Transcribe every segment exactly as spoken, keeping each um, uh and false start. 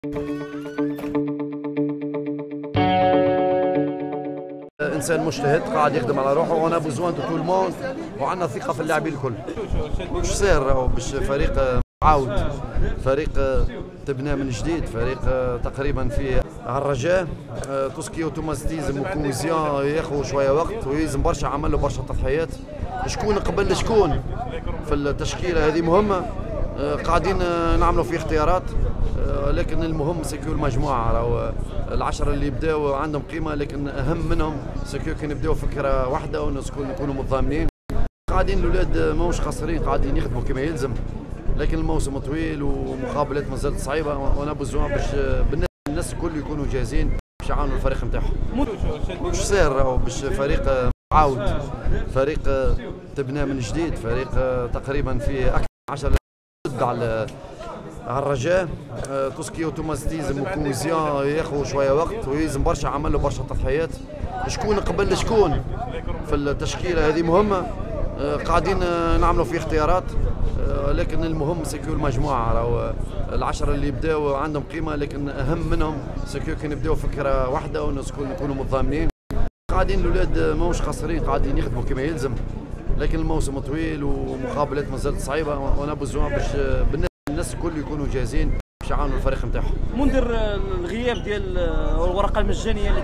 انسان مجتهد قاعد يخدم على روحه، وانا بوزوان دو تو الموند، وعندنا ثقه في اللاعبين الكل. واش صاير باش فريق عاود، فريق تبنى من جديد، فريق تقريبا فيه الرجاء، توسكي اوتوماتيزم وكوزيون ياخذ شويه وقت، ويلزم برشا عمل له برشا تضحيات. شكون قبل شكون في التشكيله هذه مهمه، قاعدين نعملوا في اختيارات، لكن المهم سيكون المجموعه. راهو العشره اللي يبداوا عندهم قيمه، لكن اهم منهم سيكون كي نبداو فكره واحده ونكونوا متضامنين. قاعدين الاولاد ماهوش قاصرين، قاعدين يخدموا كما يلزم، لكن الموسم طويل ومقابلات مازالت صعيبه، وانا بزوان باش الناس الكل يكونوا جاهزين باش يعاونوا الفريق نتاعهم. واش صاير باش فريق عاود، فريق تبنى من جديد، فريق تقريبا فيه اكثر من عشرة على الرجاء، توسكي اوتوماتيزم وكوزيون ياخذ شويه وقت، ويلزم برشا عمل له برشا تضحيات. شكون قبل شكون في التشكيله هذه مهمه، قاعدين نعملوا في اختيارات، لكن المهم سيكون المجموعه. راهو العشره اللي يبداوا عندهم قيمه، لكن اهم منهم سيكون كي نبداو فكره واحده ونكونوا متضامنين. قاعدين الاولاد ماهوش قاصرين، قاعدين يخدموا كما يلزم، لكن الموسم طويل ومقابلات مازالت صعيبه، وانا بزوان باش الناس الكل يكونوا جاهزين باش يعاونوا الفريق نتاعهم. منذر الغياب ديال الورقه المجانيه اللي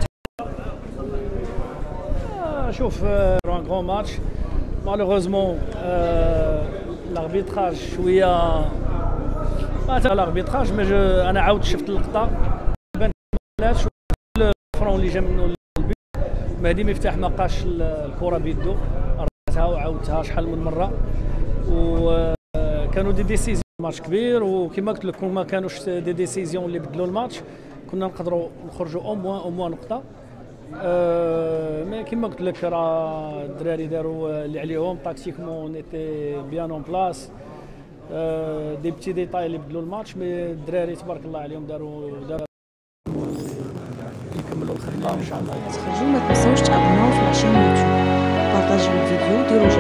شوف ان غران ماتش مالوغوزمون لاربيتراج شويه ما تاع لاربيتراج، مي انا عاود شفت اللقطه بان الفرون اللي جا منه البيت. مهدي مفتاح ما بقاش الكره بيدو، راتها وعاودتها شحال من مره، وكانوا دي ديسيزيون ماتش كبير، وكما قلت لك ما كانوش دي ديسيزيون اللي بدلوا الماتش، كنا نقدروا نخرجوا او موان او موان نقطه. أه مي كما قلت لك راه الدراري داروا اللي عليهم تاكتيكمون نيتي بيان اون بلاس، أه دي بتي ديتاي اللي بدلوا الماتش، مي الدراري تبارك الله عليهم داروا داروا يكملوا الخدمه ان شاء الله. تخرجوا ما تنساوش تابوناو في لاشين يوتيوب، بارطاجيو الفيديو، ديروا